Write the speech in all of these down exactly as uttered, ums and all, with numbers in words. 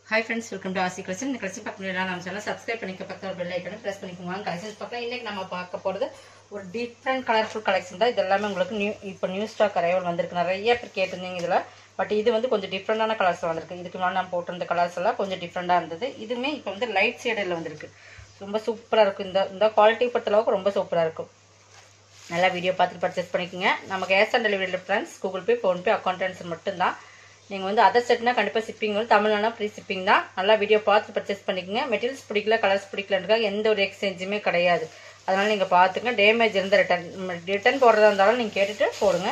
Hi friends, welcome to Asi Collection. இந்த collection பார்க்க முடியல நம்ம சேனலை சப்ஸ்கிரைப் பண்ணிக்க பக்கத்துல பெல் ஐகானை பிரஸ் பண்ணிக்கோங்க. கலெக்ஷன்ஸ் பார்க்கலாம். இன்னைக்கு நம்ம பார்க்க போறது ஒரு டிஃபரண்ட் கலர்ஃபுல் கலெக்ஷன் தான். இது எல்லாமே உங்களுக்கு நியூ இப்போ நியூ ஸ்டாக் அரைவல் வந்திருக்கு. நிறைய பேர் கேட்டிருந்தீங்க இதுல. பட் இது வந்து கொஞ்சம் டிஃபரெண்டான கலர்ஸ் வந்திருக்கு. இதுக்கு முன்னாடி நம்ம போட்டிருந்த கலர்ஸ் எல்லாம் கொஞ்சம் டிஃபரெண்டா இருந்தது. இதுமே இப்போ வந்து லைட் ஷேடில் வந்திருக்கு. ரொம்ப சூப்பரா இருக்கும். இந்த இந்த குவாலிட்டி பொறுத்தளவுக்கு ரொம்ப சூப்பரா இருக்கும். நல்லா வீடியோ பார்த்துட்டு பர்ச்சேஸ் பண்ணிக்கோங்க. நம்ம கேஷ் ஆன் டெலிவரியில் friends Google Pay PhonePe account transfer மட்டும்தான். நீங்கள் வந்து அதர் செட்னா கண்டிப்பாக ஷிப்பிங் வந்து தமிழ்னா ஃப்ரீ ஷிப்பிங் தான். நல்லா வீடியோ பார்த்து பர்ச்சேஸ் பண்ணிக்கோங்க. மெட்டீரியல்ஸ் பிடிக்கல கலர்ஸ் பிடிக்கலன்றக்காக எந்த ஒரு எக்ஸ்சேஞ்சுமே கிடையாது. அதனால் நீங்கள் பார்த்துங்க. டேமேஜ் இருந்தால் ரிட்டன் ரிட்டன் போடுறதா இருந்தாலும் நீங்கள் கேட்டுட்டு போடுங்க.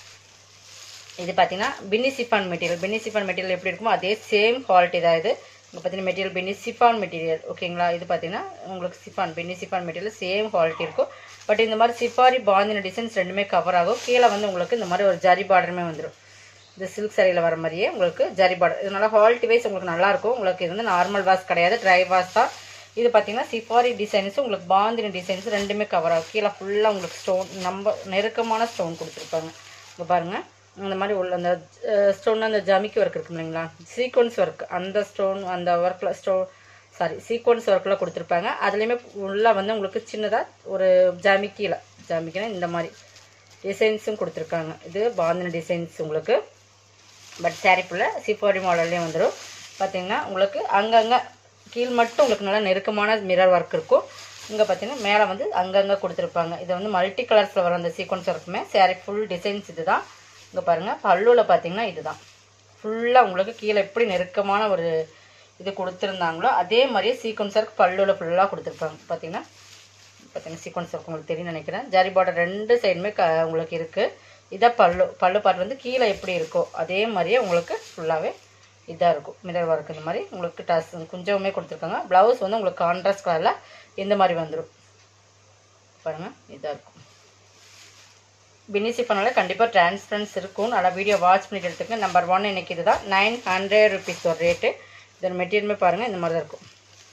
இது பார்த்தீங்கன்னா Binny chiffon material. Binny chiffon material எப்படி இருக்குமோ அதே சேம் குவாலிட்டி தான் இது. இங்கே பார்த்தீங்கன்னா மெட்டீரியல் பின்னி சிஃபான் மெட்டீரியல் ஓகேங்களா. இது பார்த்தீங்கன்னா உங்களுக்கு chiffon Binny chiffon material same quality இருக்கும். பட் இந்த மாதிரி சிஃபாரி பாந்தின டிசைன்ஸ் ரெண்டுமே கவர் ஆகும். கீழே வந்து உங்களுக்கு இந்த மாதிரி ஒரு ஜரி பார்டருமே வந்துடும். இந்த சில்க் சாரியில் வர மாதிரியே உங்களுக்கு ஜரி பார்டர். இது நல்லா குவாலிட்டி வைஸ் உங்களுக்கு நல்லாயிருக்கும். உங்களுக்கு இது வந்து நார்மல் வாஷ் கிடையாது, ட்ரை வாஷ் தான். இது பார்த்தீங்கன்னா சிஃபாரி டிசைன்ஸ் உங்களுக்கு பாந்தின டிசைன்ஸ் ரெண்டுமே கவர் ஆகும். கீழே ஃபுல்லாக உங்களுக்கு ஸ்டோன் நம்ம நெருக்கமான ஸ்டோன் கொடுத்துருப்பாங்க. இங்கே பாருங்கள் இந்த மாதிரி உள்ள அந்த ஸ்டோன் அந்த ஜமிக்கி ஒர்க் இருக்கு இல்லைங்களா, சீக்வன்ஸ் ஒர்க் அந்த ஸ்டோன் அந்த ஒர்க்கில் ஸ்டோன் சாரி சீக்வன்ஸ் ஒர்க்கில் கொடுத்துருப்பாங்க. அதுலேயுமே உள்ளே வந்து உங்களுக்கு சின்னதாக ஒரு ஜமிக்கியில் ஜமிக்கினா இந்த மாதிரி டிசைன்ஸும் கொடுத்துருக்காங்க. இது பாந்தின டிசைன்ஸ் உங்களுக்கு. பட் சாரி ஃபுல்லாக சிஃபாரி மாடல்லையும் வந்துடும். பார்த்தீங்கன்னா உங்களுக்கு அங்கங்கே கீழ் மட்டும் உங்களுக்கு நல்லா நெருக்கமான மிரர் ஒர்க் இருக்கும். இங்கே பார்த்தீங்கன்னா மேலே வந்து அங்கங்கே கொடுத்துருப்பாங்க. இது வந்து மல்டி கலர்ஸில் வர அந்த சீக்வன்ஸ் ஒர்க்குமே சாரி ஃபுல் டிசைன்ஸ் இது தான். இங்கே பாருங்கள் பல்லுவில் பார்த்தீங்கன்னா இதுதான் ஃபுல்லாக உங்களுக்கு கீழே எப்படி நெருக்கமான ஒரு இது கொடுத்துருந்தாங்களோ அதே மாதிரியே சீக்வன்ஸ் ஒர்க் பல்லுவில் ஃபுல்லாக கொடுத்துருப்பாங்க. பார்த்தீங்கன்னா பார்த்தீங்கன்னா சீக்வன்ஸ் ஒர்க் உங்களுக்கு தெரியும் நினைக்கிறேன். ஜரி பார்டர் ரெண்டு சைடுமே க உங்களுக்கு இருக்குது. இதான் பல்லு பல்லு பார்ட் வந்து கீழே எப்படி இருக்கோ அதே மாதிரியே உங்களுக்கு ஃபுல்லாகவே இதாக இருக்கும். மிரர் ஒர்க் இந்த மாதிரி உங்களுக்கு டஸ் குஞ்சவுமே கொடுத்துருக்காங்க. ப்ளவுஸ் வந்து உங்களுக்கு கான்ட்ராஸ்ட் கலரில் இந்த மாதிரி வந்துடும். பாருங்கள் இதாக இருக்கும். பினிசி பண்ணால கண்டிப்பாக டிரான்ஸ்பரன்ஸ் இருக்கும். நல்லா வீடியோ வாட்ச் பண்ணிட்டு எடுத்துக்கங்க. நம்பர் ஒன் இன்னைக்கு இது தான் நைன் ஹண்ட்ரட் ருபீஸ் ஒரு ரேட்டு. இதோட மெட்டீரியலுமே பாருங்கள் இந்த மாதிரி தான் இருக்கும்.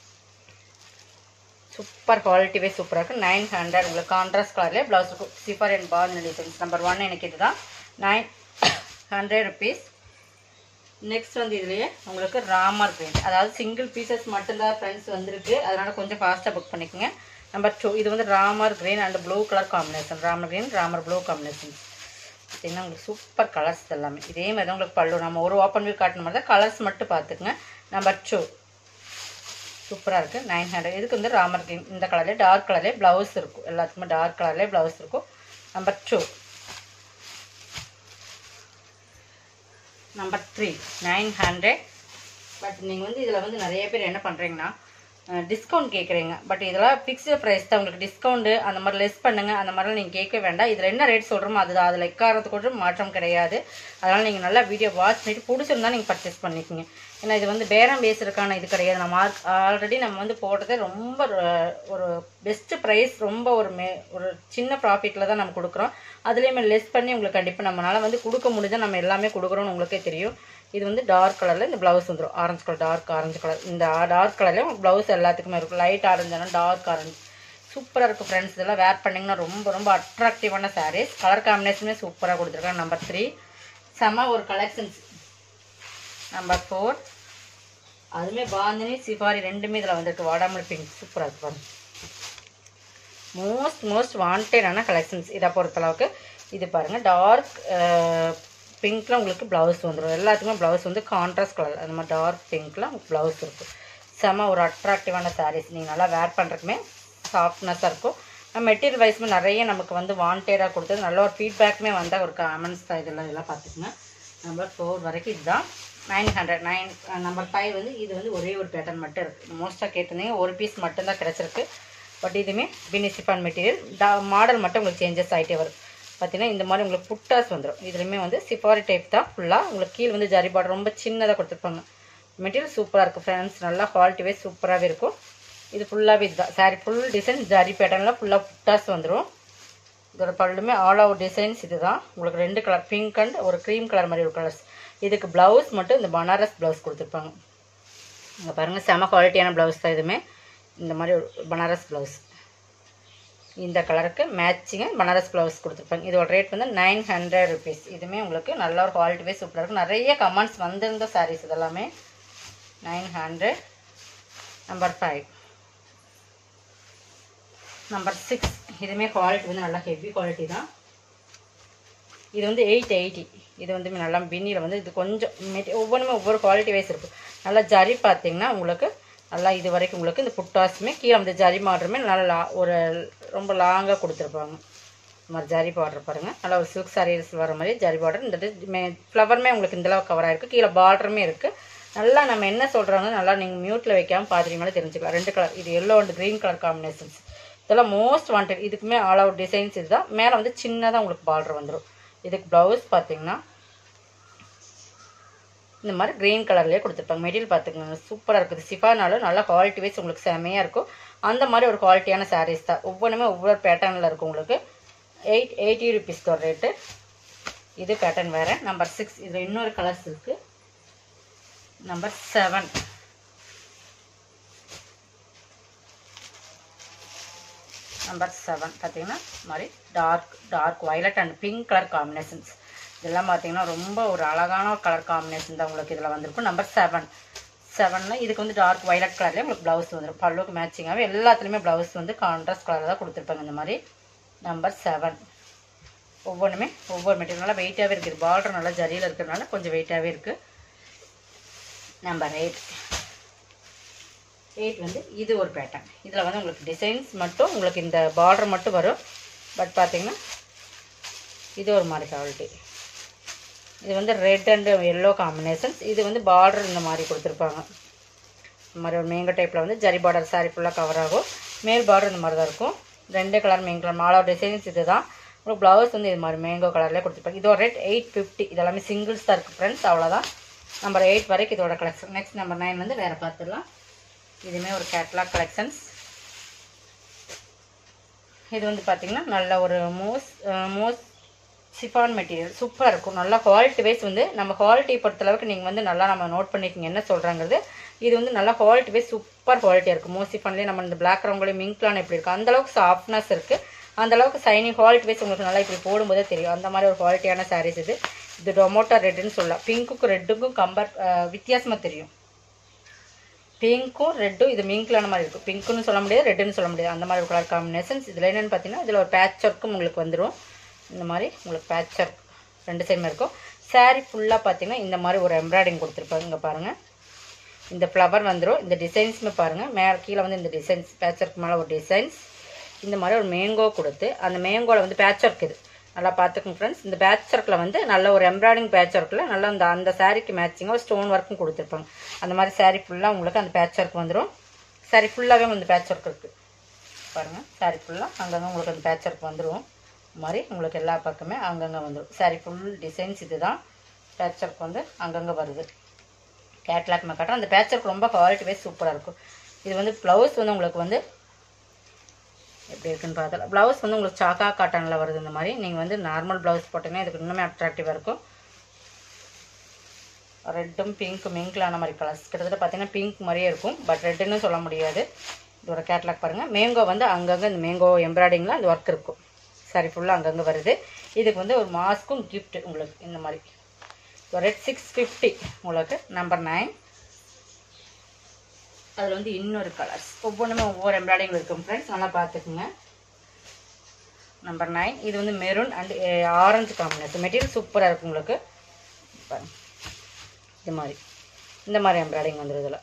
சூப்பர் குவாலிட்டி வைஸ் சூப்பராக இருக்குது. நைன் ஹண்ட்ரட் உங்களுக்கு கான்ட்ராஸ்ட் கலர்லேயே ப்ளவுஸ் இருக்கும். சிஃபார் அண்ட் பாந்தின டிசைன்ஸ் நம்பர் ஒன் எனக்கு இது தான் நைன் ஹண்ட்ரட் ருபீஸ். நெக்ஸ்ட் வந்து இதுலேயே உங்களுக்கு ராமர் கிரீன், அதாவது சிங்கிள் பீசஸ் மட்டும்தான் ஃப்ரெண்ட்ஸ் வந்திருக்கு. அதனால் கொஞ்சம் ஃபாஸ்ட்டாக புக் பண்ணிக்கோங்க. நம்பர் டூ இது வந்து Ramar green and blue colour combination. Ramar green Ramar blue combination பார்த்தீங்கன்னா உங்களுக்கு சூப்பர் கலர்ஸ் எல்லாமே இதே மாதிரி தான் உங்களுக்கு பல்லு. நம்ம ஒரு ஓப்பன் வியூ காட்டின மாதிரி தான் கலர்ஸ் மட்டும் பார்த்துக்குங்க. நம்பர் டூ சூப்பராக இருக்குது நைன் ஹண்ட்ரட். இதுக்கு வந்து ராமர் கிரீன் இந்த கலர்லேயே டார்க் கலர்லேயே ப்ளவுஸ் இருக்கும். எல்லாத்துக்குமே டார்க் கலர்லேயே ப்ளவுஸ் இருக்கும். Number two number three nine hundred. But நீங்கள் வந்து இதில் வந்து நிறைய பேர் என்ன பண்ணுறீங்கன்னா டிஸ்கவுண்ட் கேட்குறீங்க. பட் இதெல்லாம் ஃபிக்ஸ்டு ப்ரைஸ் தான். உங்களுக்கு டிஸ்கவுண்ட்டு அந்த மாதிரி லெஸ் பண்ணுங்கள் அந்த மாதிரிலாம் நீங்கள் கேட்க வேண்டாம். இதில் என்ன ரேட் சொல்கிறோமோ அதுதான். அதில் எக்காரத்துக்கு கூட மாற்றம் கிடையாது. அதனால் நீங்கள் நல்லா வீடியோ வாட்ச் பண்ணிவிட்டு பிடிச்சிருந்தா நீங்கள் பர்ச்சேஸ் பண்ணிக்கோங்க. ஏன்னா இது வந்து பேரம் பேசுறதுக்கான இது கிடையாது. நம்ம ஆல்ரெடி நம்ம வந்து போட்டதே ரொம்ப ஒரு பெஸ்ட்டு ப்ரைஸ், ரொம்ப ஒரு மே ஒரு சின்ன ப்ராஃபிட்டில் தான் நம்ம கொடுக்குறோம். அதுலேயுமே லெஸ் பண்ணி உங்களுக்கு கண்டிப்பாக நம்மளால் வந்து கொடுக்க முடிஞ்சால் நம்ம எல்லாமே கொடுக்குறோன்னு உங்களுக்கே தெரியும். இது வந்து டார்க் கலரில் இந்த ப்ளவுஸ் வந்துடும். Orange colour dark orange colour இந்த டார்க் கலர்லேயும் ப்ளவுஸ் எல்லாத்துக்குமே இருக்கும். லைட் ஆரஞ்சானா டார்க் ஆரஞ்சு சூப்பராக இருக்கும் ஃப்ரெண்ட்ஸ். இதெல்லாம் வேர் பண்ணிங்கன்னா ரொம்ப ரொம்ப அட்ராக்டிவான சாரீஸ். கலர் காம்பினேஷனுமே சூப்பராக கொடுத்துருக்காங்க. நம்பர் த்ரீ செம்ம ஒரு கலெக்ஷன்ஸ். நம்பர் ஃபோர் அதுவுமே பாந்தினி சிஃபாரி ரெண்டுமே இதில் வந்துருக்கு. வாடாமல் பிங்க் சூப்பராக இருக்கு பாருங்க. மோஸ்ட் மோஸ்ட் வாண்டடான கலெக்ஷன்ஸ் இதை பொறுத்தளவுக்கு. இது பாருங்கள் டார்க் பிங்க்கில் உங்களுக்கு ப்ளவுஸ் வந்துடும். எல்லாத்துக்குமே ப்ளவுஸ் வந்து கான்ட்ராஸ்ட் கலர் அந்த மாதிரி டார்க் பிங்க்கில் உங்களுக்கு ப்ளவுஸ் இருக்கும். செம்ம ஒரு அட்ராக்டிவான சாரீஸ். நீங்கள் நல்லா வேர் பண்ணுறதுக்குமே சாஃப்ட்னஸாக இருக்கும். மெட்டீரியல் வைஸுமே நிறைய நமக்கு வந்து வாண்டடாக கொடுத்தது. நல்ல ஒரு ஃபீட்பேக்குமே வந்தால் ஒரு கமெண்ட்ஸ் தான் இதெல்லாம் இதெல்லாம் பார்த்துக்குங்க. நம்பர் ஃபோர் வரைக்கும் இதுதான் nine hundred. Nine number five வந்து இது வந்து ஒரே ஒரு பேட்டர்ன் மட்டும் இருக்குது. மோஸ்ட்டாக கேட்டிருந்தீங்க ஒரு பீஸ் மட்டும்தான் கிடச்சிருக்கு. பட் இதுவுமே பின்னி சிஃபான் மெட்டீரியல் டா மாடல் மட்டும் உங்களுக்கு சேஞ்சஸ் ஆகிட்டே வரும். பார்த்தீங்கன்னா இந்த மாதிரி உங்களுக்கு புட்டாஸ் வந்துடும். இதுலேயுமே வந்து சிஃபாரி டைப் தான் ஃபுல்லாக. உங்களுக்கு கீழே வந்து ஜரி பார்டர் ரொம்ப சின்னதாக கொடுத்துருப்பாங்க. மெட்டீரியல் சூப்பராக இருக்குது ஃப்ரெண்ட்ஸ். நல்லா குவாலிட்டி வைஸ் சூப்பராகவே இருக்கும். இது ஃபுல்லாகவே இதுதான் சாரி ஃபுல் டிசைன் ஜரி பேட்டர்னில் ஃபுல்லாக புட்டாஸ் வந்துடும். இதோட பல்லுமே ஆல் அவுட் டிசைன்ஸ் இது தான். உங்களுக்கு ரெண்டு கலர் பிங்க் அண்ட் ஒரு க்ரீம் கலர் மாதிரி ஒரு கலர்ஸ். இதுக்கு ப்ளவுஸ் மட்டும் இந்த பனாரஸ் ப்ளவுஸ் கொடுத்துருப்பாங்க. இங்கே பாருங்கள் செம குவாலிட்டியான ப்ளவுஸ் தான் இதுவுமே. இந்த மாதிரி ஒரு பனாரஸ் ப்ளவுஸ் இந்த கலருக்கு மேட்சிங்க பனாரஸ் ப்ளவுஸ் கொடுத்துருப்பாங்க. இதோட ரேட் வந்து நைன் ஹண்ட்ரட் ருபீஸ். இதுவுமே உங்களுக்கு நல்ல ஒரு குவாலிட்டி வைஸ் சூப்பராக இருக்கும். நிறைய கமெண்ட்ஸ் வந்திருந்த சாரீஸ் இதெல்லாமே nine hundred. Number five. Number six. இதுவுமே குவாலிட்டி வந்து நல்லா ஹெவி குவாலிட்டி தான். இது வந்து எயிட் எயிட்டி. இது வந்து நல்லா பின்னியில் வந்து இது கொஞ்சம் மெட்டி ஒவ்வொன்றுமே ஒவ்வொரு குவாலிட்டி வைஸ் இருக்கும். நல்லா ஜரி பார்த்தீங்கன்னா உங்களுக்கு நல்லா இது வரைக்கும் உங்களுக்கு இந்த புட்டாஸுமே கீழே வந்து ஜரி மாடுறமே நல்லா லா ஒரு ரொம்ப லாங்காக கொடுத்துருப்பாங்க. இந்த மாதிரி ஜரி பார்டர் பாருங்கள். நல்லா ஒரு சில்க் சாரீஸ் வர மாதிரி ஜரி பார்டர். இந்த மே ஃப்ளவருமே உங்களுக்கு இந்தளவு கவர் ஆகிருக்கு. கீழே பார்டருமே இருக்குது. நல்லா நம்ம என்ன சொல்கிறாங்க நல்லா நீங்கள் மியூட்டில் வைக்காமல் பார்த்துட்டீங்களே தெரிஞ்சுக்கலாம். ரெண்டு கலர், இது yellow and green colour combinations. இதெல்லாம் மோஸ்ட் வாண்டட். இதுக்குமே ஆல் அவுட் டிசைன்ஸ் இதுதான். மேலே வந்து சின்னதாக உங்களுக்கு பார்டர் வந்துடும். இதுக்கு ப்ளவுஸ் பார்த்தீங்கன்னா இந்த மாதிரி க்ரீன் கலர்லேயே கொடுத்துருப்பாங்க. மெட்டீரியல் பார்த்துக்கோங்க சூப்பராக இருக்குது. சிஃபானாலும் நல்லா குவாலிட்டி வைஸ் உங்களுக்கு செமையாக இருக்கும். அந்த மாதிரி ஒரு குவாலிட்டியான சாரீஸ் தான். ஒவ்வொன்றுமே ஒவ்வொரு பேட்டர்னில் இருக்கும் உங்களுக்கு. எயிட் எயிட்டி ருபீஸ்க்கு ஒரு ரேட்டு. இது பேட்டர்ன் வேறு. Number six. இதில் இன்னொரு கலர்ஸ் இருக்குது. Number seven. நம்பர் செவன் பார்த்தீங்கன்னா மாதிரி dark dark violet and pink colour combinations. இதெல்லாம் பார்த்தீங்கன்னா ரொம்ப ஒரு அழகான ஒரு கலர் காம்பினேஷன் தான் உங்களுக்கு இதில் வந்திருக்கும். Number seven. செவனில் இதுக்கு வந்து டார்க் வயலட் கலர்லேயே உங்களுக்கு ப்ளவுஸ் வந்துடும். பல்லுக்கு மேட்சிங்காகவே எல்லாத்துலேயுமே ப்ளவுஸ் வந்து கான்ட்ராஸ்ட் கலரில் தான் கொடுத்துருப்பாங்க இந்த மாதிரி. Number seven. ஒவ்வொன்றுமே ஒவ்வொரு மெட்டீரியல் நல்லா வெயிட்டாகவே இருக்குது. பார்டர் நல்லா ஜரியில் இருக்கிறதுனால கொஞ்சம் வெயிட்டாகவே இருக்குது. Number eight. எயிட் வந்து இது ஒரு பேட்டர்ன். இதில் வந்து உங்களுக்கு டிசைன்ஸ் மட்டும் உங்களுக்கு இந்த பார்டர் மட்டும் வரும். பட் பார்த்தீங்கன்னா இது ஒரு மாதிரி குவாலிட்டி. இது வந்து ரெட் அண்ட் எல்லோ காம்பினேஷன்ஸ். இது வந்து பார்டர் இந்த மாதிரி கொடுத்துருப்பாங்க. இந்த மாதிரி ஒரு மேங்கோ டைப்பில் வந்து ஜரி பார்டர் சாரி ஃபுல்லாக கவர் ஆகும். மேல் பார்டர் இந்த மாதிரி தான் இருக்கும். ரெண்டு கலர் மேங்கோ கலர் மாலோ டிசைன்ஸ் இது தான். உங்களுக்கு ப்ளவுஸ் வந்து இது மாதிரி மேங்கோ கலர்லேயே கொடுத்துருப்பாங்க. இதோட ரேட் எயிட் ஃபிஃப்டி. இதெல்லாமே சிங்கிள்ஸ் தான் இருக்குது ஃப்ரெண்ட்ஸ். அவ்வளோதான். நம்பர் எயிட் வரைக்கும் இதோட கலெக்ஷன். நெக்ஸ்ட் நம்பர் நைன் வந்து வேறு பார்த்துடலாம். இதுவுமே ஒரு கேட்லாக் கலெக்ஷன்ஸ். இது வந்து பார்த்திங்கன்னா நல்ல ஒரு மோஸ் மோஸ் சிஃபான் மெட்டீரியல் சூப்பராக இருக்கும். நல்லா குவாலிட்டி வைஸ் வந்து நம்ம குவாலிட்டி பொறுத்தளவுக்கு நீங்கள் வந்து நல்லா நம்ம நோட் பண்ணிக்கோங்க என்ன சொல்கிறாங்கிறது. இது வந்து நல்லா குவாலிட்டி வைஸ் சூப்பர் குவாலிட்டியாக இருக்குது. மோஸ் சிஃபான்லேயே நம்ம இந்த பிளாக் ரவுங்களையும் மிங்க்லான் எப்படி இருக்குது அந்தளவுக்கு சாஃப்ட்னஸ் இருக்குது. அந்தளவுக்கு சைனிங் குவாலிட்டி வைஸ் உங்களுக்கு நல்லா இப்படி போடும்போதே தெரியும். அந்த மாதிரி ஒரு குவாலிட்டியான சாரீஸ் இது. இது டொமோட்டோ ரெட்டுன்னு சொல்லலாம். பிங்க்குக்கும் ரெட்டுக்கும் கம்பேர் வித்தியாசமாக தெரியும். பிங்க்கும் ரெட்டும் இது மிங்க்லான மாதிரி இருக்கும். பிங்க்குன்னு சொல்ல முடியாது, ரெட்டுன்னு சொல்ல முடியாது. அந்த மாதிரி ஒரு கலர் காம்பினேஷன்ஸ். இதில் என்னென்னு பார்த்தீங்கன்னா இதில் ஒரு பேட்ச் ஒர்க்கும் உங்களுக்கு வந்துடும். இந்த மாதிரி உங்களுக்கு பேட்ச் ஒர்க் ரெண்டு சைடுமே இருக்கும். சாரீ ஃபுல்லாக பார்த்தீங்கன்னா இந்த மாதிரி ஒரு எம்ப்ராய்டிங் கொடுத்துருப்பாங்க. இங்கே பாருங்கள் இந்த ஃப்ளவர் வந்துடும். இந்த டிசைன்ஸுமே பாருங்கள். மேலே கீழே வந்து இந்த டிசைன்ஸ் பேட்ச் ஒர்க் மேலே ஒரு டிசைன்ஸ் இந்த மாதிரி ஒரு மேங்கோ கொடுத்து அந்த மேங்கோவில் வந்து பேட்ச் ஒர்க் இது நல்லா பார்த்துக்கோங்க ஃப்ரெண்ட்ஸ். இந்த பேட்ச் ஒர்க்கில் வந்து நல்ல ஒரு எம்ப்ராய்டிங் பேட்ச் ஒர்க்கில் நல்லா அந்த அந்த சாரீக்கு மேட்சிங்காக ஸ்டோன் ஒர்க்கும் கொடுத்துருப்பாங்க. அந்த மாதிரி சாரீ ஃபுல்லாக உங்களுக்கு அந்த பேட்ச் ஒர்க் வந்துடும். சாரீ ஃபுல்லாகவே வந்து பேட்ச் ஒர்க் இருக்குது பாருங்கள். சாரீ ஃபுல்லாக அங்கங்கே உங்களுக்கு அந்த பேட்ச் ஒர்க் வந்துடும். இந்த மாதிரி உங்களுக்கு எல்லா பக்கமே அங்கங்கே வந்துடும். சாரீ ஃபுல் டிசைன்ஸ் இது தான். பேட்ச் ஒர்க் வந்து அங்கங்கே வருது. கேட்லாக் காட்டுறேன். அந்த பேட்ச் ஒர்க் ரொம்ப குவாலிட்டி வைஸ் சூப்பராக இருக்கும். இது வந்து ப்ளவுஸ் வந்து உங்களுக்கு வந்து எப்படி இருக்குன்னு பார்த்தா ப்ளவுஸ் வந்து உங்களுக்கு சாக்கா காட்டனில் வருது. இந்த மாதிரி நீங்கள் வந்து நார்மல் ப்ளவுஸ் போட்டிங்கன்னா இதுக்கு இன்னுமே அட்ராக்டிவாக இருக்கும். ரெட்டும் பிங்க்கும் மிங்க்லான மாதிரி கலர்ஸ் கிட்டத்தட்ட பார்த்தீங்கன்னா பிங்க் மாதிரியே இருக்கும். பட் ரெட்டுன்னு சொல்ல முடியாது. இதோட கேட்லாக் பாருங்கள். மேங்கோ வந்து அங்கங்கே இந்த மேங்கோ எம்ப்ராய்டிங்கில் அந்த ஒர்க் இருக்கும். சாரி ஃபுல்லாக அங்கங்கே வருது. இதுக்கு வந்து ஒரு மாஸ்க்கும் கிஃப்ட் உங்களுக்கு இந்த மாதிரி. ரெட் சிக்ஸ் ஃபிஃப்டி உங்களுக்கு. Number nine. அதில் வந்து இன்னொரு கலர்ஸ் ஒவ்வொன்றுமே ஒவ்வொரு எம்ப்ராய்டிங் இருக்கும் ஃப்ரெண்ட்ஸ். நல்லா பார்த்துக்குங்க. Number nine. இது வந்து maroon and orange combination. Material சூப்பராக இருக்கும் உங்களுக்கு. இது மாதிரி இந்த மாதிரி எம்ப்ராய்டிங் வந்துடும். இதில்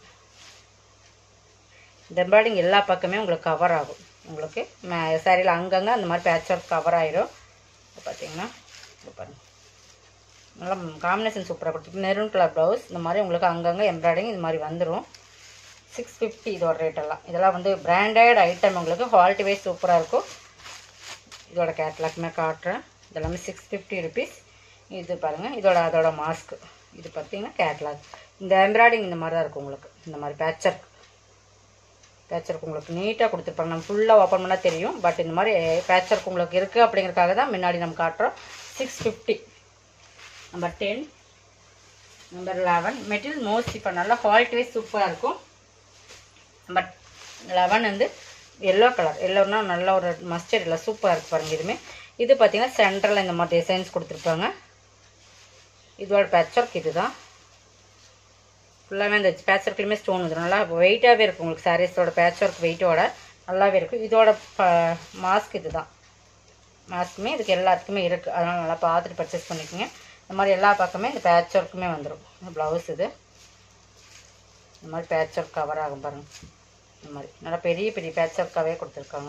இந்த எம்ப்ராய்டிங் எல்லா பக்கமே உங்களுக்கு கவர் ஆகும். உங்களுக்கு மே சாரியில் அங்கங்கே அந்த மாதிரி பேட்ச் ஒர்க் கவர் ஆகிடும். பார்த்தீங்கன்னா இது பாருங்கள் நல்லா காம்பினேஷன் சூப்பராக கொடுத்துருக்கு. மெரூன் கலர் ப்ளவுஸ் இந்த மாதிரி உங்களுக்கு அங்கங்கே எம்ப்ராய்டிங் இது மாதிரி வந்துடும். சிக்ஸ் ஃபிஃப்டி இதோட ரேட்டெல்லாம். இதெல்லாம் வந்து பிராண்டட் ஐட்டம் உங்களுக்கு குவாலிட்டி வைஸ் சூப்பராக இருக்கும். இதோட கேட்லாக்மே காட்டுறேன். இதெல்லாமே சிக்ஸ் ஃபிஃப்டி ருபீஸ். இது பாருங்கள் இதோட அதோட மாஸ்க்கு. இது பார்த்தீங்கன்னா கேட்லாக். இந்த எம்ப்ராய்டிங் இந்த மாதிரி தான் இருக்கும் உங்களுக்கு. இந்த மாதிரி பேட்சர்க் பேட்சர்க் உங்களுக்கு நீட்டாக கொடுத்துருப்பாங்க. நம்ம ஃபுல்லாக ஓப்பன் பண்ணால் தெரியும். பட் இந்த மாதிரி பேட்சர்க் உங்களுக்கு இருக்குது அப்படிங்கிறதுக்காக தான் முன்னாடி நம்ம காட்டுறோம். Six fifty. Number ten. Number eleven. Material most இப்போ நல்லா குவாலிட்டி வைஸ் சூப்பராக இருக்கும். பட் லெவன் வந்து எல்லோ கலர். எல்லோன்னா நல்ல ஒரு மஸ்டர்ட் இல்லை சூப்பராக இருக்குது பாருங்கள். இதுவுமே இது பார்த்தீங்கன்னா சென்டரில் இந்த மாதிரி டிசைன்ஸ் கொடுத்துருப்பாங்க. இதோட பேட்ச் ஒர்க் இது தான். ஃபுல்லாகவே இந்த பேட்ச் ஒர்க்லையுமே ஸ்டோன் வந்துடும். நல்லா வெயிட்டாகவே இருக்கும் உங்களுக்கு சாரீஸோட பேட்ச் ஒர்க் வெயிட்டோட நல்லாவே இருக்கும். இதோட ப மாஸ்க் இது தான். மாஸ்க்குமே இதுக்கு எல்லாத்துக்குமே இருக்குது. அதனால் நல்லா பார்த்துட்டு பர்ச்சேஸ் பண்ணிக்கோங்க. இந்த மாதிரி எல்லா பக்கமே இந்த பேட்ச் ஒர்க்குமே வந்துடும். ப்ளவுஸ் இது இந்த மாதிரி பேட்ச் ஒர்க் கவர் ஆகும் பாருங்கள். இந்த மாதிரி நல்லா பெரிய பெரிய பேட்ச் ஒர்க்காகவே கொடுத்துருக்காங்க.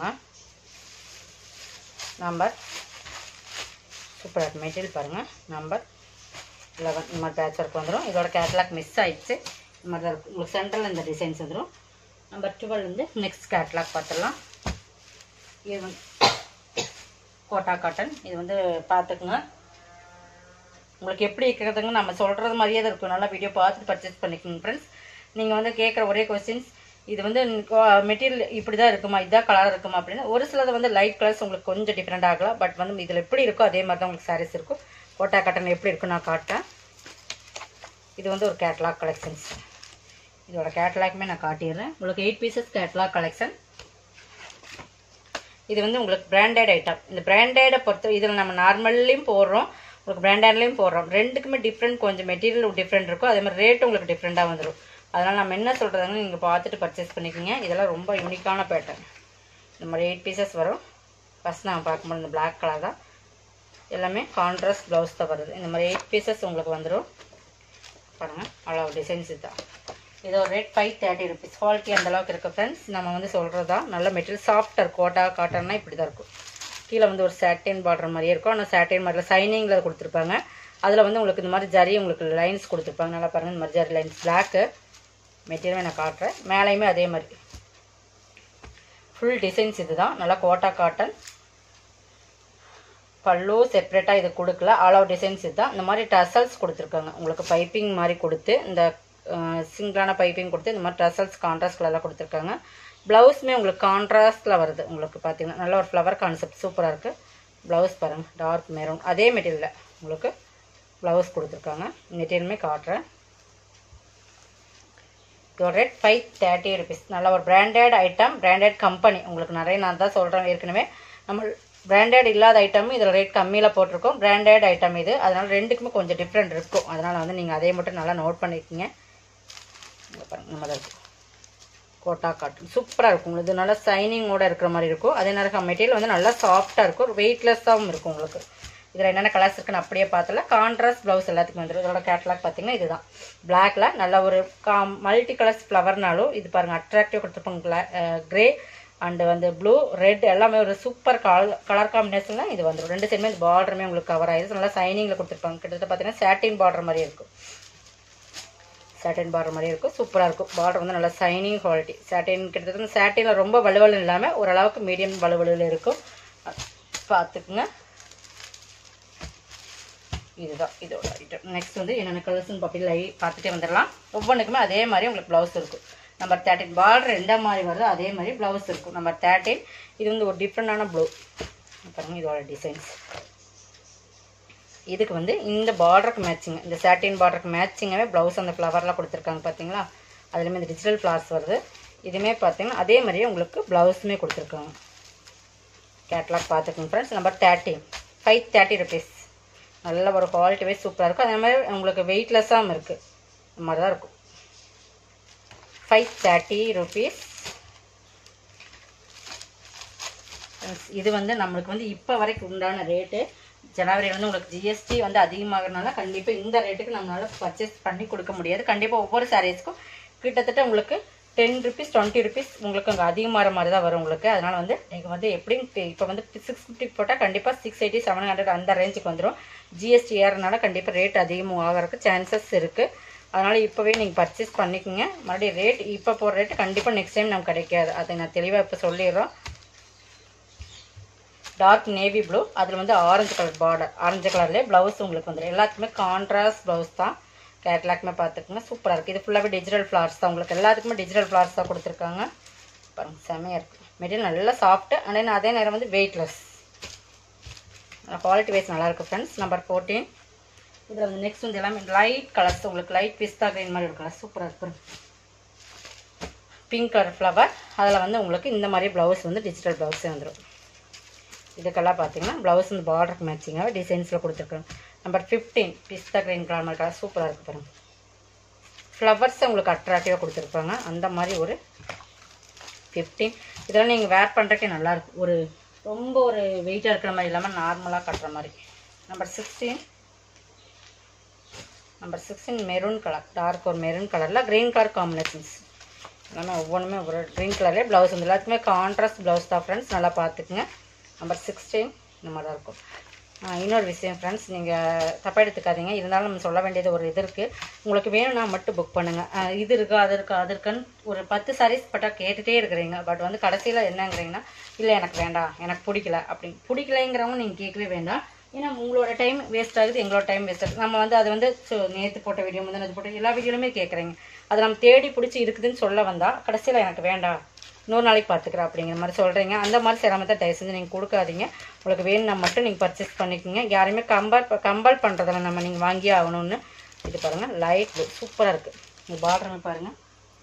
நம்பர் சூப்பராக மெட்டீரியல் பாருங்கள். நம்பர் லெவன் இந்த மாதிரி பேட்ச் ஒர்க் வந்துடும். இதோட கேட்லாக் மிஸ் ஆகிடுச்சு. இந்த மாதிரி தான் இருக்கும் உங்களுக்கு. சென்ட்ரல் இந்த டிசைன்ஸ் வந்துடும். நம்பர் டுவெல் வந்து நெக்ஸ்ட் கேட்லாக் பார்த்துடலாம். இது வந்து கோட்டா காட்டன். இது வந்து பார்த்துக்குங்க உங்களுக்கு எப்படி இருக்கிறதுங்க நம்ம சொல்கிறது மாதிரியே தான் இருக்கும். நல்லா வீடியோ பார்த்துட்டு பர்ச்சேஸ் பண்ணிக்கோங்க ஃப்ரெண்ட்ஸ். நீங்கள் வந்து கேட்குற ஒரே கொஸ்டின்ஸ் இது வந்து மெட்டீரியல் இப்படி தான் இருக்குமா, இதான் கலர் இருக்குமா அப்படின்னு. ஒரு சிலது வந்து லைட் கலர்ஸ் உங்களுக்கு கொஞ்சம் டிஃப்ரெண்ட் ஆகலாம். பட் வந்து இதில் எப்படி இருக்கோ அதே மாதிரி தான் உங்களுக்கு சாரீஸ் இருக்கும். கோட்டா காட்டன் எப்படி இருக்குன்னு நான் காட்டேன். இது வந்து ஒரு கேட்லாக் கலெக்ஷன்ஸ். இதோட கேட்லாக்குமே நான் காட்டிடுறேன் உங்களுக்கு. Eight pieces catalogue collection. இது வந்து உங்களுக்கு பிராண்டட் ஐட்டம். இந்த பிராண்டடை பொறுத்த இதில் நம்ம நார்மல்லையும் போடுறோம், உங்களுக்கு பிராண்டட்லேயும் போடுறோம். ரெண்டுக்குமே டிஃப்ரெண்ட், கொஞ்சம் மெட்டீரியல் டிஃப்ரெண்ட் இருக்கும். அதே மாதிரி ரேட்டு உங்களுக்கு டிஃப்ரெண்ட்டாக வந்துடும். அதனால் நம்ம என்ன சொல்கிறதுன்னு நீங்கள் பார்த்துட்டு பர்ச்சேஸ் பண்ணிக்கோங்க. இதெல்லாம் ரொம்ப யூனிக்கான பேட்டர்ன். இந்த மாதிரி எயிட் பீசஸ் வரும். ஃபஸ்ட் நான் பார்க்கும்போது இந்த பிளாக் கலர் தான். எல்லாமே கான்ட்ராஸ்ட் ப்ளவுஸ் தான் வருது. இந்த மாதிரி எயிட் பீசஸ் உங்களுக்கு வந்துடும் பாருங்கள். அவ்வளோ டிசைன்ஸ் இதுதான். இதோட rate five thirty rupees. Quality அந்தளவுக்கு இருக்குது ஃப்ரெண்ட்ஸ். நம்ம வந்து சொல்கிறது தான். நல்ல மெட்டீரியல் சாஃப்டாக இருக்கும். கோட்டா காட்டன்னா இப்படி தான் இருக்கும். கீழே வந்து ஒரு சாட்டின் பார்டர் மாதிரியே இருக்கும். ஆனால் சாட்டின் மாதிரியில் சைனிங்கில் கொடுத்துருப்பாங்க. அதில் வந்து உங்களுக்கு இந்த மாதிரி ஜரி உங்களுக்கு லைன்ஸ் கொடுத்துருப்பாங்க. நல்லா பாருங்கள். இந்த மாதிரி ஜரி லைன்ஸ் பிளாக்கு மெட்டீரியல் நான் காட்டுறேன். மேலேயுமே அதே மாதிரி ஃபுல் டிசைன்ஸ் இது தான். நல்லா கோட்டா காட்டன். பல்லு செப்பரேட்டாக இது கொடுக்கல. ஆல் ஓவர் டிசைன்ஸ் இது தான். இந்த மாதிரி டசல்ஸ் கொடுத்துருக்காங்க உங்களுக்கு. பைப்பிங் மாதிரி கொடுத்து இந்த சிங்கிளான பைப்பிங் கொடுத்து இந்த மாதிரி டசல்ஸ் கான்ட்ராஸ்ட் கலரில் கொடுத்துருக்காங்க. ப்ளவுஸுமே உங்களுக்கு கான்ட்ராஸ்டில் வருது. உங்களுக்கு பார்த்தீங்கன்னா நல்ல ஒரு ஃப்ளவர் கான்செப்ட் சூப்பராக இருக்குது. ப்ளவுஸ் பாருங்கள் டார்க் மெரூன் அதே மெட்டீரியலில் உங்களுக்கு ப்ளவுஸ் கொடுத்துருக்காங்க. மெட்டீரியலுமே காட்டுறேன். இதோட ரேட் ஃபைவ் தேர்ட்டி ருபீஸ். நல்ல ஒரு பிராண்டட் ஐட்டம், பிராண்டட் கம்பெனி. உங்களுக்கு நிறைய நான் தான் சொல்கிறேன் ஏற்கனவே. நம்ம பிராண்டட் இல்லாத ஐட்டமும் இதில் ரேட் கம்மியில் போட்டிருக்கோம். பிராண்டட் ஐட்டம் இது. அதனால் ரெண்டுக்குமே கொஞ்சம் டிஃப்ரெண்ட் இருக்கும். அதனால் வந்து நீங்கள் அதே மட்டும் நல்லா நோட் பண்ணிக்கோங்க. இந்த மாதிரி இருக்கும் கோட்டா காட்டன். சூப்பராக இருக்கும் உங்களுக்கு. இது நல்லா சைனிங்கோட இருக்கிற மாதிரி இருக்கும். அதே நேரம் மெட்டீரியல் வந்து நல்லா சாஃப்டாக இருக்கும். வெயிட்லெஸ்ஸாகவும் இருக்கும் உங்களுக்கு. இதில் என்னென்ன கலர்ஸ் இருக்குன்னு அப்படியே பார்த்தல. கான்ட்ராஸ்ட் ப்ளவுஸ் எல்லாத்துக்கும் வந்துடும். இதோட கேட்லாக் பார்த்தீங்கன்னா இதுதான். பிளாக்ல நல்ல ஒரு கா மல்டி கலர்ஸ் ஃப்ளவர்னாலும் இது பாருங்கள் அட்ராக்டிவ் கொடுத்துருப்பாங்க. கிரே அண்டு வந்து ப்ளூ ரெட் எல்லாமே ஒரு சூப்பர் கலர் கலர் காம்பினேஷன் தான் இது வந்துடும். ரெண்டு சைடுமே இந்த பார்டருமே உங்களுக்கு கவர் ஆகிடுது. நல்லா சைனிங்கில் கொடுத்துருப்பாங்க. கிட்டத்தட்ட பார்த்தீங்கன்னா சாட்டின் பார்டர் மாதிரி இருக்கும். சாட்டின் பார்டர் மாதிரி இருக்கும். சூப்பராக இருக்கும். பார்டர் வந்து நல்லா சைனிங் குவாலிட்டி. சாட்டின் கிட்டத்தட்ட சாட்டினில் ரொம்ப வலுவலு இல்லாமல் ஓரளவுக்கு மீடியம் வலுவலில் இருக்கும். பார்த்துக்குங்க. இதுதான் இதோட ஐட்டம். நெக்ஸ்ட் வந்து என்னென்ன கலர்ஸ்ன்னு பார்த்து லை பார்த்துட்டே வந்துடலாம். ஒவ்வொன்றுக்குமே அதே மாதிரி உங்களுக்கு ப்ளவுஸ் இருக்கும். நம்பர் தேர்ட்டின் பார்டர் எந்த மாதிரி வருதோ அதே மாதிரி ப்ளவுஸ் இருக்கும். நம்பர் தேர்ட்டின் இது வந்து ஒரு டிஃப்ரெண்டான ப்ளூ பாருங்கள். இதோட டிசைன்ஸ் இதுக்கு வந்து இந்த பார்டருக்கு மேட்சிங், இந்த சாட்டின் பார்டருக்கு மேட்சிங்காகவே ப்ளவுஸ் அந்த ஃப்ளவர்லாம் கொடுத்துருக்காங்க பார்த்தீங்களா. அதுலேயுமே இந்த டிஜிட்டல் ஃப்ளார்ஸ் வருது. இதுவுமே பார்த்தீங்கன்னா அதே மாதிரியே உங்களுக்கு ப்ளவுஸுமே கொடுத்துருக்காங்க. கேட்லாக் பார்த்துக்கோங்க friends. Number thirteen five thirty rupees. நல்ல ஒரு குவாலிட்டி வைஸ் சூப்பராக இருக்கும். அதே மாதிரி உங்களுக்கு வெயிட்லெஸ்ஸாகவும் இருக்குது. இந்த மாதிரி தான் இருக்கும். Five thirty rupees. இது வந்து நம்மளுக்கு வந்து இப்போ வரைக்கும் உண்டான ரேட்டு. ஜனவரி வந்து உங்களுக்கு ஜிஎஸ்டி வந்து அதிகமாகறதுனால கண்டிப்பாக இந்த ரேட்டுக்கு நம்மளால் பர்ச்சேஸ் பண்ணி கொடுக்க முடியாது. கண்டிப்பாக ஒவ்வொரு சாரீஸ்க்கும் கிட்டத்தட்ட உங்களுக்கு டென் ருபீஸ் டுவெண்ட்டி ருபீஸ் உங்களுக்கு அங்கே அதிகமாகிற மாதிரி தான் வரும் உங்களுக்கு. அதனால் வந்து நீங்கள் வந்து எப்படியும் இப்போ வந்து சிக்ஸ் ஃபிஃப்டி போட்டால் கண்டிப்பாக சிக்ஸ் எயிட்டி செவன் ஹண்ட்ரட் அந்த ரேஞ்சுக்கு வந்துடும். ஜிஎஸ்டி ஏறனால கண்டிப்பாக ரேட் அதிகமாக ஆகிறதுக்கு சான்சஸ் இருக்குது. அதனால் இப்போவே நீங்கள் பர்ச்சேஸ் பண்ணிக்கோங்க. மறுபடியும் ரேட் இப்போ போகிற ரேட்டு கண்டிப்பாக நெக்ஸ்ட் டைம் நமக்கு கிடைக்காது. அதை நான் தெளிவாக இப்போ சொல்லிடுறோம். டார்க் நேவி ப்ளூ அதில் வந்து ஆரஞ்சு கலர் பார்டர். ஆரஞ்சு கலர்லேயே ப்ளவுஸ் உங்களுக்கு வந்துடும். எல்லாத்துக்குமே கான்ட்ராஸ்ட் ப்ளவுஸ் தான். கேட்லாக்குமே பார்த்துக்குங்க. சூப்பராக இருக்குது. இது ஃபுல்லாகவே டிஜிட்டல் ஃப்ளார்ஸ் தான். உங்களுக்கு எல்லாத்துக்குமே டிஜிட்டல் ஃப்ளார்ஸ் தான் கொடுத்துருக்காங்க. பாருங்கள் செமையாக இருக்குது. மெட்டீரியல் நல்லா சாஃப்ட்டு ஆனால் அதே நேரம் வந்து வெயிட்லெஸ். குவாலிட்டி வைஸ் நல்லாயிருக்கு ஃப்ரெண்ட்ஸ். நம்பர் ஃபோர்டீன் இதில் வந்து நெக்ஸ்ட் வந்து எல்லாமே லைட் கலர்ஸ். உங்களுக்கு லைட் பிஸ்தா கிரீன் மாதிரி ஒரு கலர் சூப்பராக இருக்குது. Pink colour flower. அதில் வந்து உங்களுக்கு இந்த மாதிரி ப்ளவுஸ் வந்து டிஜிட்டல் ப்ளவுஸே வந்துடும். இதுக்கெல்லாம் பார்த்தீங்கன்னா ப்ளவுஸ் வந்து பார்டருக்கு மேட்சிங்காக டிசைன்ஸில் கொடுத்துருக்காங்க. Number fifteen pista green colour மாதிரி கலர் சூப்பராக இருக்குது பாருங்கள். ஃப்ளவர்ஸை உங்களுக்கு அட்ராக்டிவாக கொடுத்துருப்பாங்க. அந்த மாதிரி ஒரு ஃபிஃப்டீன். இதெல்லாம் நீங்கள் வேர் பண்ணுறக்கே நல்லாயிருக்கும். ஒரு ரொம்ப ஒரு வெயிட்டாக இருக்கிற மாதிரி இல்லாமல் நார்மலாக கட்டுற மாதிரி. Number sixteen number sixteen maroon colour, dark ஒரு மெரூன் கலரில் க்ரீன் கலர் காம்பினேஷன்ஸ் எல்லாமே ஒவ்வொன்றுமே ஒரு க்ரீன் கலர்லேயே ப்ளவுஸ் வந்து எல்லாத்துக்குமே கான்ட்ராஸ்ட் ப்ளவுஸ் தான் ஃப்ரெண்ட்ஸ், நல்லா பார்த்துக்குங்க. நம்பர் சிக்ஸ்டீன் இந்த மாதிரி தான் இருக்கும். இன்னொரு விஷயம் ஃப்ரெண்ட்ஸ், நீங்கள் தப்பாக எடுத்துக்காதீங்க, இருந்தாலும் நம்ம சொல்ல வேண்டியது ஒரு இது இருக்குது. உங்களுக்கு வேணும்னா மட்டும் புக் பண்ணுங்கள். இது இருக்கா அது இருக்கா அது இருக்குன்னு ஒரு பத்து சாரீஸ் பட்டா கேட்டுகிட்டே இருக்கிறீங்க. பட் வந்து கடைசியில் என்னங்கிறீங்கன்னா இல்லை எனக்கு வேண்டாம், எனக்கு பிடிக்கல அப்படின்னு பிடிக்கலைங்கிறவங்க நீங்கள் கேட்கவே வேண்டாம். ஏன்னா உங்களோட டைம் வேஸ்ட் ஆகுது, எங்களோட டைம் வேஸ்ட் ஆகுது. நம்ம வந்து அது வந்து நேற்று போட்ட வீடியோ முந்தினது போட்ட எல்லா வீடியோலுமே கேட்குறீங்க. அதை நம்ம தேடி பிடிச்சி இருக்குதுன்னு சொல்ல வந்தால் கடைசியில் எனக்கு வேண்டாம், இன்னொரு நாளைக்கு பார்த்துக்கிறேன் அப்படிங்கிற மாதிரி சொல்கிறீங்க. அந்த மாதிரி சிரமத்தை தயவு செஞ்சு நீங்கள் கொடுக்காதீங்க. உங்களுக்கு வேணும்னா மட்டும் நீங்கள் பர்ச்சேஸ் பண்ணிக்கோங்க. யாரையுமே கம்பல் கம்பல் பண்ணுறதில்ல நம்ம நீங்கள் வாங்கியே ஆகணும்னு. இது பாருங்கள் லைட் ப்ளூ சூப்பராக இருக்குது. இந்த பார்டருமே பாருங்கள்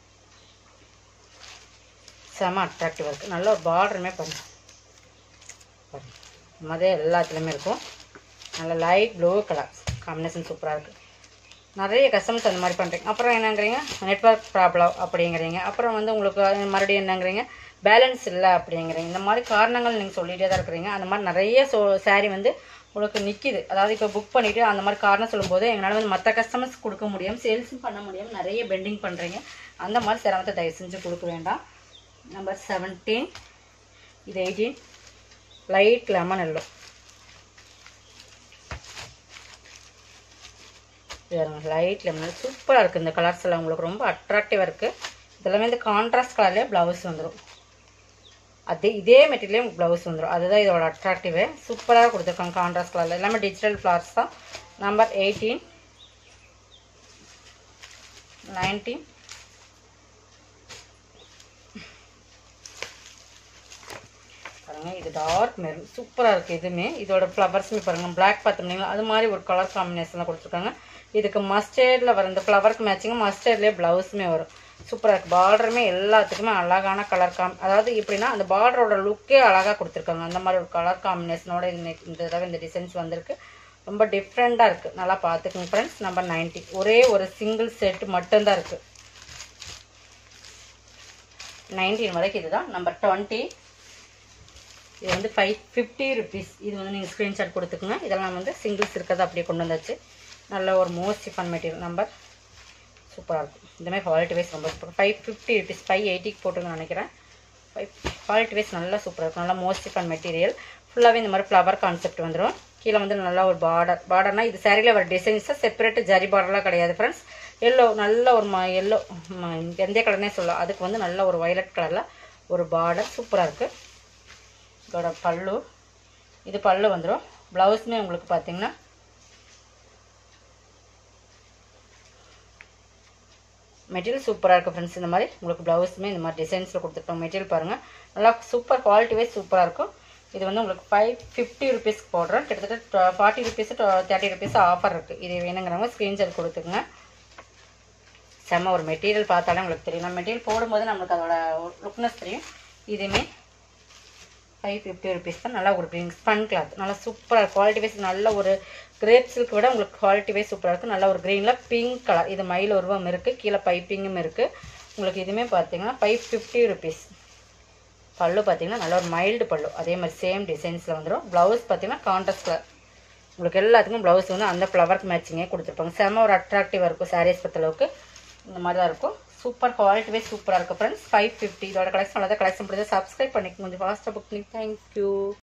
செம அட்ராக்டிவாக இருக்குது. நல்ல ஒரு பார்டருமே பாருங்கள் பாருங்கள் இந்த மாதிரி எல்லாத்துலேயுமே இருக்கும். நல்ல லைட் ப்ளூ கலர் காம்பினேஷன் சூப்பராக இருக்குது. நிறைய கஸ்டமர்ஸ் அந்த மாதிரி பண்ணுறீங்க. அப்புறம் என்னங்கிறீங்க நெட்வொர்க் ப்ராப்ளம் அப்படிங்கிறீங்க. அப்புறம் வந்து உங்களுக்கு மறுபடியும் என்னங்கிறீங்க பேலன்ஸ் இல்லை அப்படிங்கிறீங்க. இந்த மாதிரி காரணங்கள் நீங்கள் சொல்லிகிட்டே தான் இருக்கிறீங்க. அந்த மாதிரி நிறைய ஸோ சாரீ வந்து உங்களுக்கு நிற்கிது. அதாவது இப்போ புக் பண்ணிவிட்டு அந்த மாதிரி காரணம் சொல்லும்போது எங்களால் வந்து மற்ற கஸ்டமர்ஸ் கொடுக்க முடியும், சேல்ஸும் பண்ண முடியும், நிறைய பெண்டிங் பண்ணுறீங்க. அந்த மாதிரி சிரமத்தை தயவு செஞ்சு கொடுக்க வேண்டாம். நம்பர் செவன்டீன் இது eighteen light lemon yellow. Light lemon சூப்பராக இருக்குது. இந்த கலர்ஸ் எல்லாம் உங்களுக்கு ரொம்ப அட்ராக்டிவாக இருக்குது. இதெல்லாமே இந்த கான்ட்ராஸ்ட் கலர்லேயே ப்ளவுஸ் வந்துடும். அதே இதே மெட்டீரியலே ப்ளவுஸ் வந்துடும். அதுதான் இதோட அட்ராக்டிவே. சூப்பராக கொடுத்துருக்காங்க கான்ட்ராஸ்ட் கலரில். எல்லாமே டிஜிட்டல் ஃப்ளவர்ஸ் தான். நம்பர் எயிட்டீன் நைன்டீன் பாருங்கள் இது டார்க் மெரூன் சூப்பராக இருக்குது. இதுவுமே இதோட ஃப்ளவர்ஸுமே பாருங்கள் பிளாக் பார்த்தோம்னா அது மாதிரி ஒரு கலர் காம்பினேஷனில் கொடுத்துருக்காங்க. இதுக்கு மஸ்டர்டில் வர இந்த ஃப்ளவருக்கு மேட்சிங்காக மஸ்டர்ட்லேயே ப்ளவுஸுமே வரும். சூப்பராக இருக்குது. பார்டருமே எல்லாத்துக்குமே அழகான கலர் காம் அதாவது எப்படின்னா அந்த பார்டரோட லுக்கே அழகாக கொடுத்துருக்காங்க. அந்த மாதிரி ஒரு கலர் காம்பினேஷனோட இந்த தடவை இந்த டிசைன்ஸ் வந்திருக்கு. ரொம்ப டிஃப்ரெண்ட்டாக இருக்குது. நல்லா பார்த்துக்குங்க ஃப்ரெண்ட்ஸ். நம்பர் நைன்ட்டி ஒரே ஒரு சிங்கிள் செட்டு மட்டும்தான் இருக்குது. நைன்டீன் வரைக்கும் இதுதான். நம்பர் டுவெண்ட்டி இது வந்து ஃபைவ் ஃபிஃப்டி ருபீஸ். இது வந்து நீங்கள் ஸ்க்ரீன்ஷாட் கொடுத்துக்குங்க. இதெல்லாம் வந்து சிங்கிள்ஸ் இருக்கிறது அப்படியே கொண்டு வந்தாச்சு. நல்ல ஒரு மோஸ்ட் சிஃபன் மெட்டீரியல். நம்பர் சூப்பராக இருக்கும். இந்தமாதிரி குவாலிட்டி வைஸ் ரொம்ப super. Five fifty rupees five எயிட்டிக்கு போட்டுருங்கன்னு நினைக்கிறேன். ஃபைவ் குவாலிட்டி வைஸ் நல்லா சூப்பராக இருக்கும். நல்லா மோஸ்ட் சிஃபன் மெட்டீரியல். ஃபுல்லாகவே இந்த மாதிரி ஃப்ளவர் கான்செப்ட் வந்துடும். கீழே வந்து நல்லா ஒரு பார்டர் பார்டர்னால் இது சாரியில் வர டிசைன்ஸாக செப்பரேட்டு ஜரி பார்டர்லாம் கிடையாது ஃப்ரெண்ட்ஸ். எல்லோ நல்ல ஒரு ம எல்லோ எந்த கலர்னே சொல்லலாம். அதுக்கு வந்து நல்ல ஒரு வயலட் கலரில் ஒரு பார்டர் சூப்பராக இருக்குது. இதோட பல்லு இது பல்லு வந்துடும். ப்ளவுஸுமே உங்களுக்கு பார்த்தீங்கன்னா மெட்டீரியல் சூப்பராக இருக்குது ஃப்ரெண்ட்ஸ். இந்த மாதிரி உங்களுக்கு ப்ளவுஸுமே இந்த மாதிரி டிசைன்ஸில் கொடுத்துருக்கோம். மெட்டீரியல் பாருங்கள் நல்லா சூப்பர் குவாலிட்டி வைஸ் சூப்பராக இருக்கும். இது வந்து உங்களுக்கு ஃபைவ் ஃபிஃப்டி ருபீஸ்க்கு போடுறோம். கிட்டத்தட்ட forty rupees thirty rupees offer இருக்குது. இது வேணுங்கிறவங்க ஸ்க்ரீன்ஷாட் கொடுத்துக்குங்க. செம்ம ஒரு மெட்டீரியல் பார்த்தாலே உங்களுக்கு தெரியும். நம்ம மெட்டீரியல் போடும்போது நம்மளுக்கு அதோட லுக்னஸ் தெரியும். இதுவுமே ஃபைவ் ஃபிஃப்டி ருபீஸ் தான். நல்லா ஒரு க்ரீன் ஸ்பன் கிளாத் நல்லா சூப்பராக குவாலிட்டி வைஸ் நல்ல ஒரு கிரேப் சில்க் விட உங்களுக்கு குவாலிட்டி வைஸ் சூப்பராக இருக்குது. நல்ல ஒரு க்ரீனில் பிங்க் கலர் இது மயில் உருவம் இருக்குது. கீழே பைப்பிங்கும் இருக்குது. உங்களுக்கு இதுவுமே பார்த்தீங்கன்னா ஃபைவ் ஃபிஃப்டி ருபீஸ். பல்லு பார்த்தீங்கன்னா நல்ல ஒரு மைல்டு பல்லு. அதே மாதிரி சேம் டிசைன்ஸில் வந்துடும். ப்ளவுஸ் பார்த்தீங்கன்னா கான்ட்ராஸ்ட் கலர். உங்களுக்கு எல்லாத்துக்கும் ப்ளவுஸ் வந்து அந்த ஃப்ளவருக்கு மேட்சிங்கே கொடுத்துருப்பாங்க. செம்ம ஒரு அட்ராக்டிவாக இருக்கும். சாரீஸ் பொறுத்தளவுக்கு இந்த மாதிரி தான் இருக்கும். சூப்பர் குவாலிட்டி வைஸ் சூப்பராக இருக்குது ஃப்ரெண்ட்ஸ். ஃபைவ் ஃபிஃப்டி இதோட கலெக்ஷன் அவ்வளோதான். கலெக்ஷன் பிடிச்சா சப்ஸ்கிரைப் பண்ணிக்கோங்க. கொஞ்சம் ஃபாஸ்ட்டாக புக் பண்ணி தேங்க்யூ.